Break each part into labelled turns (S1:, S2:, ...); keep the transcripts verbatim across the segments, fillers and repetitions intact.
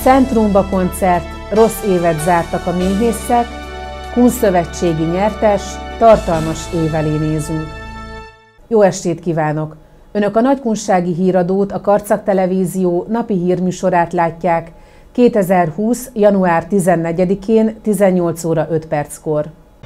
S1: Centrumba koncert, rossz évet zártak a méhészek, Kunszövetségi nyertes, tartalmas év elé nézünk. Jó estét kívánok! Önök a Nagykunsági Híradót, a Karcag Televízió napi hírműsorát látják kétezer-húsz. január tizennegyedikén tizennyolc óra öt perckor.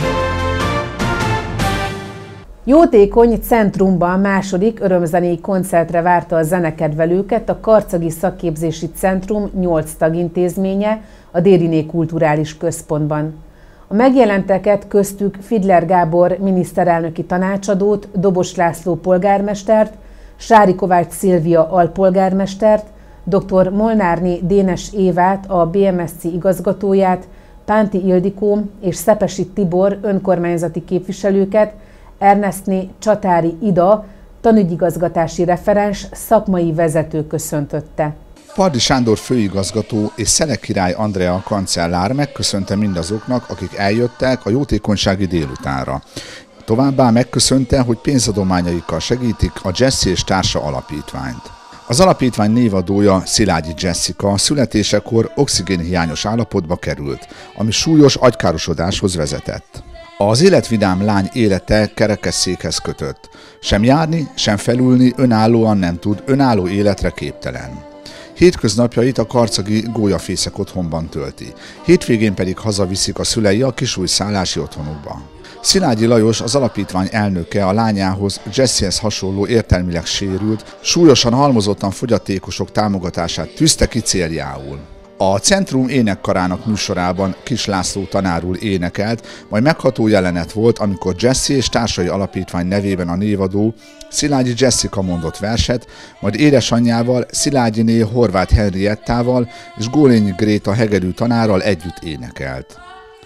S1: Jótékony Centrumban második örömzenei koncertre várta a zenekedvelőket a Karcagi Szakképzési Centrum nyolc tagintézménye a Dériné Kulturális Központban. A megjelenteket köztük Fidler Gábor miniszterelnöki tanácsadót, Dobos László polgármestert, Sári Kovács Szilvia alpolgármestert, dr. Molnárné Dénes Évát, a bé em es cé igazgatóját, Pánti Ildikó és Szepesi Tibor önkormányzati képviselőket, Ernestné Csatári Ida, tanügyigazgatási referens, szakmai vezető köszöntötte.
S2: Pardi Sándor főigazgató és Szelek Király Andrea kancellár megköszönte mindazoknak, akik eljöttek a jótékonysági délutánra. Továbbá megköszönte, hogy pénzadományaikkal segítik a Jesse és Társa Alapítványt. Az alapítvány névadója, Szilágyi Jessica születésekor oxigénhiányos állapotba került, ami súlyos agykárosodáshoz vezetett. Az életvidám lány élete kerekesszékhez kötött. Sem járni, sem felülni önállóan nem tud, önálló életre képtelen. Hétköznapjait a karcagi gólyafészek otthonban tölti, hétvégén pedig hazaviszik a szülei a kisújszállási otthonukba. Szilágyi Lajos, az alapítvány elnöke, a lányához, Jessehez hasonló értelmileg sérült, súlyosan halmozottan fogyatékosok támogatását tűzte ki céljául. A Centrum énekkarának műsorában Kis László tanár úr énekelt, majd megható jelenet volt, amikor Jesse és Társai Alapítvány nevében a névadó Szilágyi Jessica mondott verset, majd édesanyjával, Szilágyiné Horváth Henriettával és Gólényi Gréta hegedű tanárral együtt énekelt.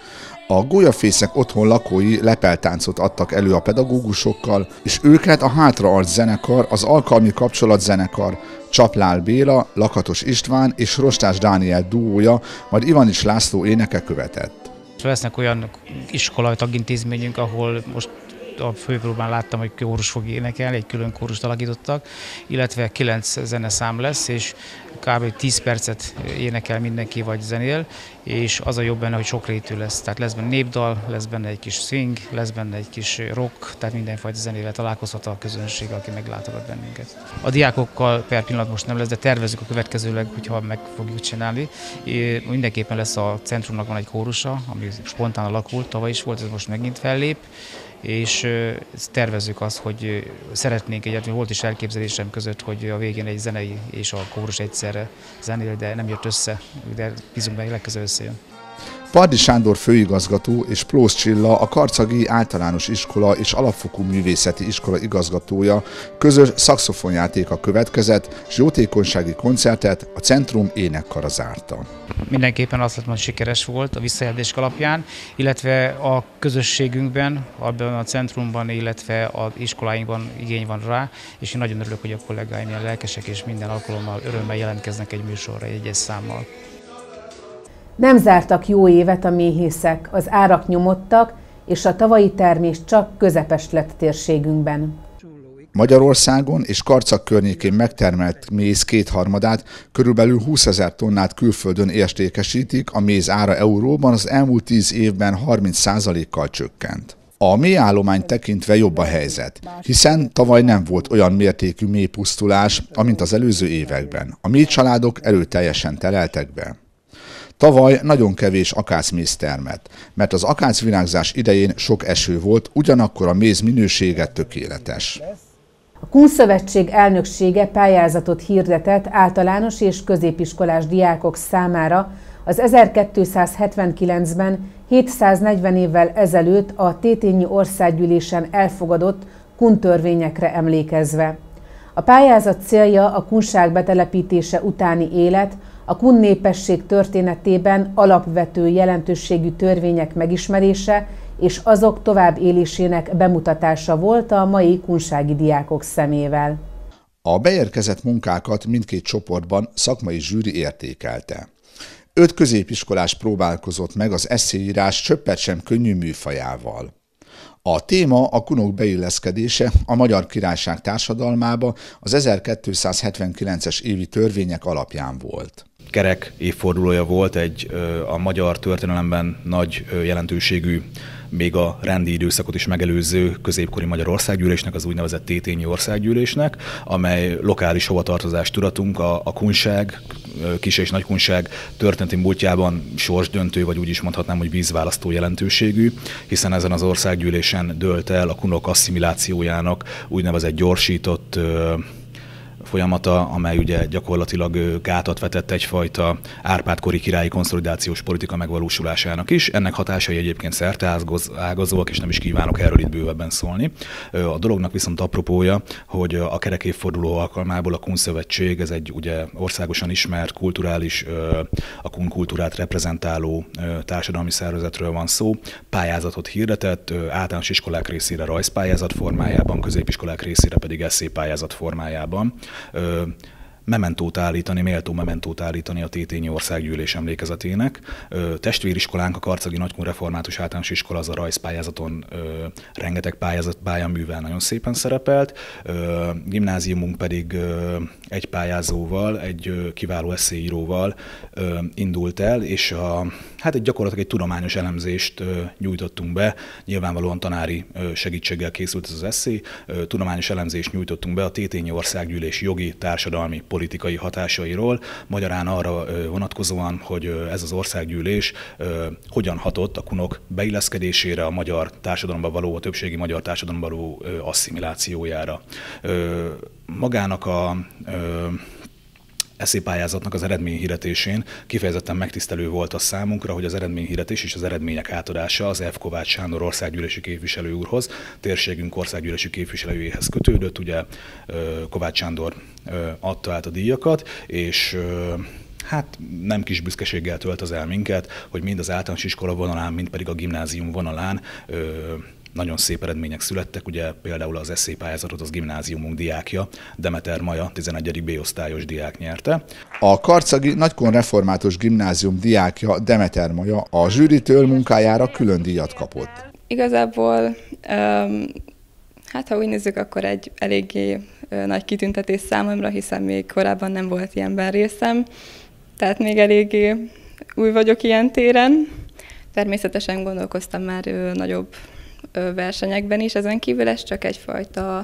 S2: A gólyafészek otthon lakói lepeltáncot adtak elő a pedagógusokkal, és őket a Hátraarc zenekar, az Alkalmi Kapcsolat zenekar, Csaplál Béla, Lakatos István és Rostás Dániel duója, majd Ivanics László éneke követett.
S3: Lesznek olyan iskolai tagintézményünk, ahol most a főpróbán láttam, hogy kórus fog énekelni, egy külön kórust alakítottak, illetve kilenc zeneszám lesz, és kb. tíz percet énekel mindenki, vagy zenél, és az a jobb benne, hogy sokrétű lesz. Tehát lesz benne népdal, lesz benne egy kis swing, lesz benne egy kis rock, tehát mindenfajta zenével találkozhat a közönség, aki meglátogat bennünket. A diákokkal per pillanat most nem lesz, de tervezzük a következőleg, hogyha meg fogjuk csinálni. Mindenképpen lesz a Centrumnak van egy kórusa, ami spontán alakult, tavaly is volt, ez most megint fellép, és tervezzük azt, hogy szeretnénk egyáltalán, volt is elképzelésem között, hogy a végén egy zenei és a kórus egyszerre zenél, de nem jött össze, de bízunk meg, legközelebb összejön.
S2: Pardi Sándor főigazgató és Plósz Csilla, a Karcagi Általános Iskola és Alapfokú Művészeti Iskola igazgatója közös szaxofonjátéka következett, és jótékonysági koncertet a Centrum énekkara zárta.
S3: Mindenképpen azt látom, hogy sikeres volt a visszajelzések alapján, illetve a közösségünkben, abban a centrumban, illetve az iskoláinkban igény van rá, és én nagyon örülök, hogy a kollégáim ilyen lelkesek, és minden alkalommal örömmel jelentkeznek egy műsorra, egy-egy számmal.
S1: Nem zártak jó évet a méhészek, az árak nyomottak, és a tavalyi termés csak közepes lett térségünkben.
S2: Magyarországon és Karcag környékén megtermelt méz kétharmadát, körülbelül húszezer tonnát külföldön értékesítik, a méz ára euróban az elmúlt tíz évben harminc százalékkal csökkent. A méhállományt tekintve jobb a helyzet, hiszen tavaly nem volt olyan mértékű méhpusztulás, amint az előző években. A méhcsaládok erőteljesen teleltek be. Tavaly nagyon kevés akácméz termett, mert az akácvirágzás idején sok eső volt, ugyanakkor a méz minősége tökéletes.
S1: A Kunszövetség elnöksége pályázatot hirdetett általános és középiskolás diákok számára az ezerkétszázhetvenkilencben hétszáznegyven évvel ezelőtt a Tétényi Országgyűlésen elfogadott kun törvényekre emlékezve. A pályázat célja a kunság betelepítése utáni élet, a kun népesség történetében alapvető jelentőségű törvények megismerése és azok továbbélésének bemutatása volt a mai kunsági diákok szemével.
S2: A beérkezett munkákat mindkét csoportban szakmai zsűri értékelte. Öt középiskolás próbálkozott meg az esszéírás csöppet sem könnyű műfajával. A téma a kunok beilleszkedése a Magyar Királyság társadalmába az ezerkétszázhetvenkilences évi törvények alapján volt.
S4: Kerek évfordulója volt egy a magyar történelemben nagy jelentőségű, még a rendi időszakot is megelőző középkori magyar országgyűlésnek, az úgynevezett Tétényi országgyűlésnek, amely lokális hovatartozást tudatunk, a, a kunság, kis- és nagykunság történeti múltjában sorsdöntő, vagy úgy is mondhatnám, hogy vízválasztó jelentőségű, hiszen ezen az országgyűlésen dőlt el a kunok asszimilációjának úgynevezett gyorsított folyamata, amely ugye gyakorlatilag gátat vetett egyfajta Árpád-kori királyi konszolidációs politika megvalósulásának is. Ennek hatásai egyébként szerteágazóak, és nem is kívánok erről itt bővebben szólni. A dolognak viszont apropója, hogy a kerek évforduló alkalmából a Kunszövetség, ez egy ugye országosan ismert, kulturális, a kun kultúrát reprezentáló társadalmi szervezetről van szó, pályázatot hirdetett, általános iskolák részére rajzpályázat formájában, középiskolák részére pedig esszélypályázat formájában. Ö, mementót állítani, méltó mementót állítani a Tétényi Országgyűlés emlékezetének. Ö, testvériskolánk, a Karcagi Nagykun Református Általános Iskola, az a rajzpályázaton ö, rengeteg pályázat, pályaművel nagyon szépen szerepelt. Ö, gimnáziumunk pedig ö, egy pályázóval, egy ö, kiváló eszélyíróval ö, indult el, és a, hát egy gyakorlatilag egy tudományos elemzést ö, nyújtottunk be. Nyilvánvalóan tanári ö, segítséggel készült ez az eszély. Ö, tudományos elemzést nyújtottunk be a Tétényi Országgyűlés jogi, társadalmi, politikai hatásairól, magyarán arra vonatkozóan, hogy ez az országgyűlés hogyan hatott a kunok beilleszkedésére, a magyar társadalomban való, a többségi magyar társadalomban való asszimilációjára. Magának a eszélypályázatnak az eredményhirdetésén kifejezetten megtisztelő volt a számunkra, hogy az eredményhirdetés és az eredmények átadása az F. Kovács Sándor országgyűlési képviselő úrhoz, térségünk országgyűlési képviselőjéhez kötődött. Ugye Kovács Sándor adta át a díjakat, és hát nem kis büszkeséggel tölt az el minket, hogy mind az általános iskola vonalán, mind pedig a gimnázium vonalán nagyon szép eredmények születtek, ugye például az esszélypályázatot az gimnáziumunk diákja, Demeter Maja, tizenegyedik B osztályos diák nyerte.
S2: A Karcagi Nagykun Református Gimnázium diákja, Demeter Maja a zsűritől munkájára külön díjat kapott.
S5: Igazából, um, hát ha úgy nézzük, akkor egy eléggé uh, nagy kitüntetés számomra, hiszen még korábban nem volt ilyenben részem, tehát még eléggé új vagyok ilyen téren. Természetesen gondolkoztam már uh, nagyobb versenyekben is, ezen kívül ez csak egyfajta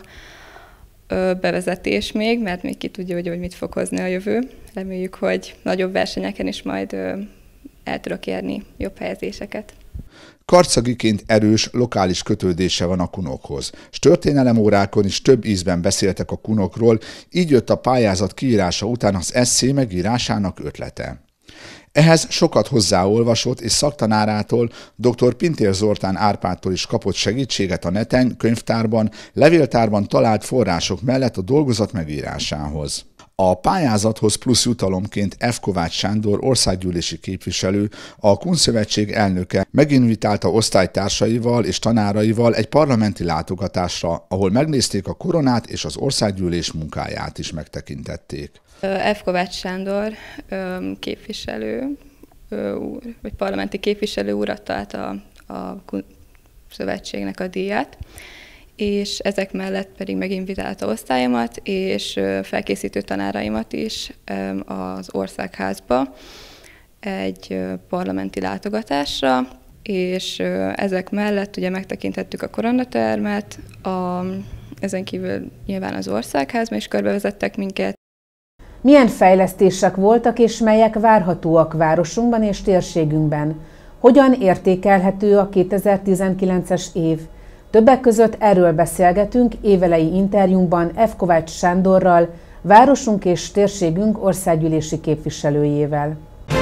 S5: bevezetés még, mert még ki tudja, hogy mit fog hozni a jövő. Reméljük, hogy nagyobb versenyeken is majd el tudok érni jobb helyezéseket.
S2: Karcagiként erős lokális kötődése van a kunokhoz, s történelemórákon is több ízben beszéltek a kunokról, így jött a pályázat kiírása után az esszé megírásának ötlete. Ehhez sokat hozzáolvasott és szaktanárától, dr. Pintér Zoltán Árpádtól is kapott segítséget a neten, könyvtárban, levéltárban talált források mellett a dolgozat megírásához. A pályázathoz plusz jutalomként F. Kovács Sándor országgyűlési képviselő, a Kunszövetség elnöke meginvitálta osztálytársaival és tanáraival egy parlamenti látogatásra, ahol megnézték a koronát és az országgyűlés munkáját is megtekintették.
S5: F. Kovács Sándor képviselő úr, vagy parlamenti képviselő úr adta át a, a Kunszövetségnek a díját, és ezek mellett pedig meginvitálta osztályomat és felkészítő tanáraimat is az Országházba egy parlamenti látogatásra, és ezek mellett ugye megtekintettük a koronatermet, a, ezen kívül nyilván az Országházba is körbevezettek minket.
S1: Milyen fejlesztések voltak és melyek várhatóak városunkban és térségünkben? Hogyan értékelhető a kétezer-tizenkilences év? Többek között erről beszélgetünk évelei interjúnkban F. Kovács Sándorral, városunk és térségünk országgyűlési képviselőjével.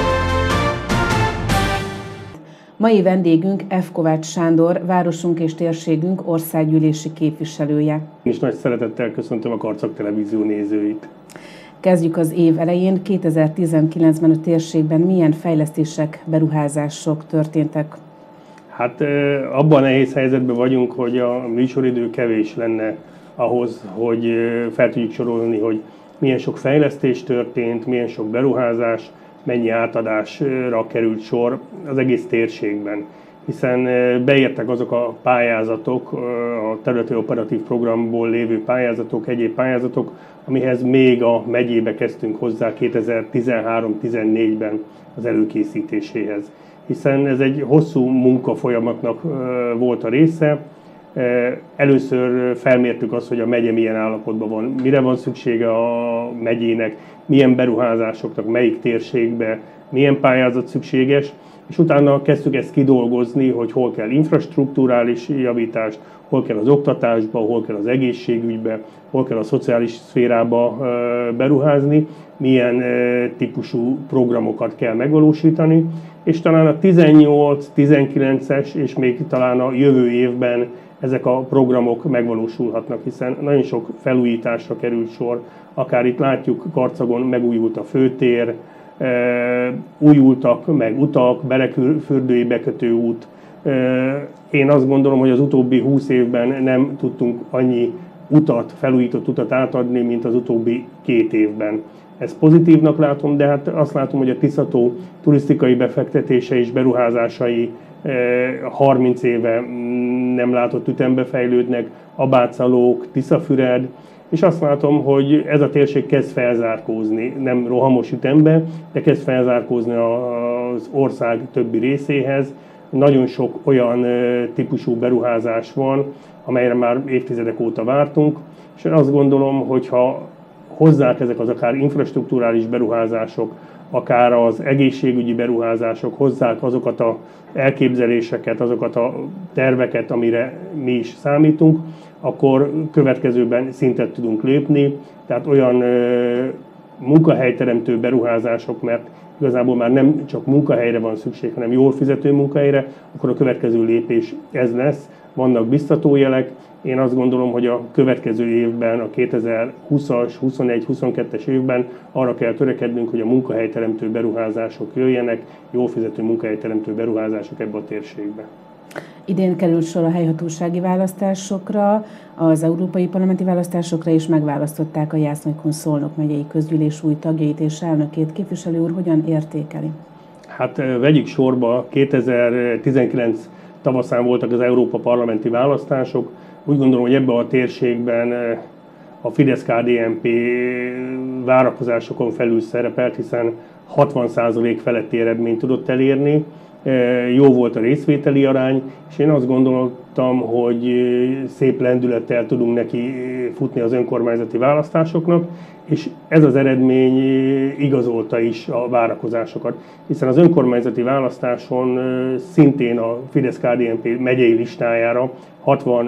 S1: Mai vendégünk F. Kovács Sándor, városunk és térségünk országgyűlési képviselője.
S6: Én is nagy szeretettel köszöntöm a Karcag Televízió nézőit.
S1: Kezdjük az év elején. kétezer-tizenkilencben a térségben milyen fejlesztések, beruházások történtek?
S6: Hát abban a nehéz helyzetben vagyunk, hogy a műsoridő kevés lenne ahhoz, hogy fel tudjuk sorolni, hogy milyen sok fejlesztés történt, milyen sok beruházás, mennyi átadásra került sor az egész térségben. hiszen beértek azok a pályázatok, a területi operatív programból lévő pályázatok, egyéb pályázatok, amihez még a megyébe kezdtünk hozzá kétezer-tizenhárom tizennégyben az előkészítéséhez. Hiszen ez egy hosszú munkafolyamatnak volt a része. Először felmértük azt, hogy a megye milyen állapotban van, mire van szüksége a megyének, milyen beruházásoknak, melyik térségbe, milyen pályázat szükséges, és utána kezdtük ezt kidolgozni, hogy hol kell infrastrukturális javítást, hol kell az oktatásba, hol kell az egészségügybe, hol kell a szociális szférába beruházni, milyen típusú programokat kell megvalósítani, és talán a tizennyolc tizenkilences és még talán a jövő évben ezek a programok megvalósulhatnak, hiszen nagyon sok felújításra került sor, akár itt látjuk, Karcagon megújult a főtér, újultak meg utak, Belefürdői bekötőút. Én azt gondolom, hogy az utóbbi húsz évben nem tudtunk annyi utat, felújított utat átadni, mint az utóbbi két évben. Ezt pozitívnak látom, de hát azt látom, hogy a Tiszató turisztikai befektetése és beruházásai harminc éve nem látott ütembe fejlődnek, Abátszalók, Tiszafüred, és azt látom, hogy ez a térség kezd felzárkózni, nem rohamos ütembe, de kezd felzárkózni az ország többi részéhez. Nagyon sok olyan típusú beruházás van, amelyre már évtizedek óta vártunk, és én azt gondolom, hogy ha hozzák ezek az akár infrastrukturális beruházások, akár az egészségügyi beruházások, hozzák azokat az elképzeléseket, azokat a terveket, amire mi is számítunk, akkor következőben szintet tudunk lépni, tehát olyan ö, munkahelyteremtő beruházások, mert igazából már nem csak munkahelyre van szükség, hanem jól fizető munkahelyre, akkor a következő lépés ez lesz. Vannak biztató jelek. Én azt gondolom, hogy a következő évben, a kétezer-húszas, huszonegy, huszonkettes évben arra kell törekednünk, hogy a munkahelyteremtő beruházások jöjjenek, jól fizető munkahelyteremtő beruházások ebbe a térségbe.
S1: Idén került sor a helyhatósági választásokra, az európai parlamenti választásokra is megválasztották a Jászai-Kunszolnok megyei közgyűlés új tagjait és elnökét. Képviselő úr, hogyan értékeli?
S6: Hát vegyük sorba, kétezer-tizenkilenc tavaszán voltak az Európa parlamenti választások. Úgy gondolom, hogy ebben a térségben a Fidesz-ká dé en pé várakozásokon felül szerepelt, hiszen hatvan százalék feletti eredményt tudott elérni. Jó volt a részvételi arány, és én azt gondoltam, hogy szép lendülettel tudunk neki futni az önkormányzati választásoknak, és ez az eredmény igazolta is a várakozásokat, hiszen az önkormányzati választáson szintén a Fidesz-ká dé en pé megyei listájára hatvan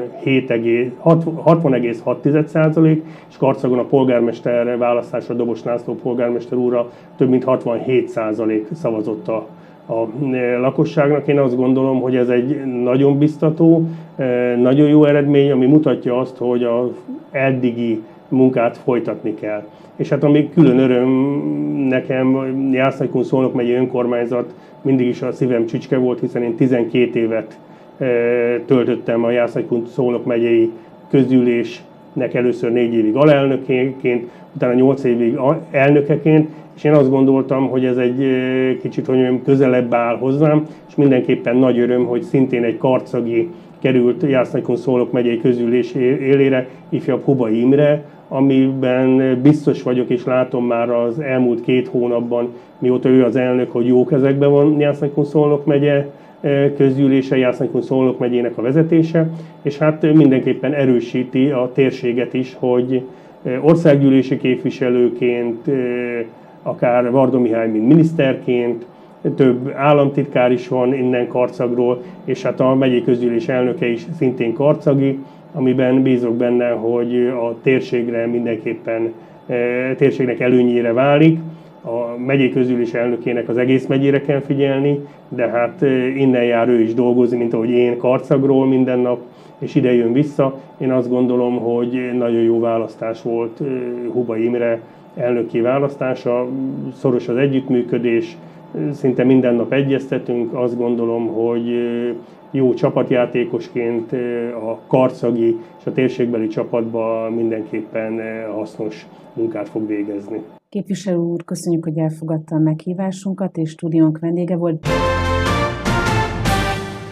S6: egész hat százalék, és Karcagon a polgármester választásra Dobos László polgármester úrra több mint hatvanhét százalék szavazott a a lakosságnak. Én azt gondolom, hogy ez egy nagyon biztató, nagyon jó eredmény, ami mutatja azt, hogy az eddigi munkát folytatni kell. És hát ami külön öröm nekem, Jászai-Kunszolnok megyei önkormányzat mindig is a szívem csücske volt, hiszen én tizenkét évet töltöttem a Jászai-Kunszolnok megyei közgyűlésnek először négy évig alelnökeként, utána nyolc évig elnökeként, és én azt gondoltam, hogy ez egy kicsit, hogy mondjam, közelebb áll hozzám, és mindenképpen nagy öröm, hogy szintén egy karcagi került Jászai-Kunszolnok megyei közgyűlés élére, ifjabb Hubai Imre, amiben biztos vagyok, és látom már az elmúlt két hónapban, mióta ő az elnök, hogy jó kezekben van Jászai-Kunszolnok megye közgyűlése, Jászai-Kunszolnok megyének a vezetése, és hát mindenképpen erősíti a térséget is, hogy országgyűlési képviselőként, akár Varga Mihály, mint miniszterként, több államtitkár is van innen Karcagról, és hát a megyei közgyűlés elnöke is szintén karcagi, amiben bízok benne, hogy a térségre mindenképpen térségnek előnyére válik. A megyei közgyűlés elnökének az egész megyére kell figyelni, de hát innen jár ő is dolgozni, mint ahogy én Karcagról minden nap, és ide jön vissza. Én azt gondolom, hogy nagyon jó választás volt Hubai Imre elnöki választása, szoros az együttműködés, szinte minden nap egyeztetünk, azt gondolom, hogy jó csapatjátékosként a karcagi és a térségbeli csapatban mindenképpen hasznos munkát fog végezni.
S1: Képviselő úr, köszönjük, hogy elfogadta a meghívásunkat, és stúdiónk vendége volt.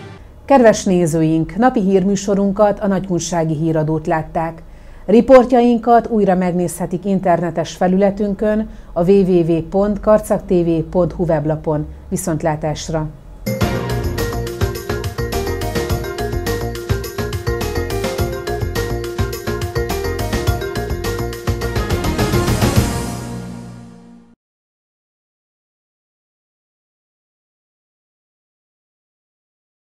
S1: Kedves nézőink, napi hírműsorunkat, a Nagykunsági Híradót látták. Riportjainkat újra megnézhetik internetes felületünkön, a double-u double-u double-u pont karcagtv pont hu weblapon. Viszontlátásra!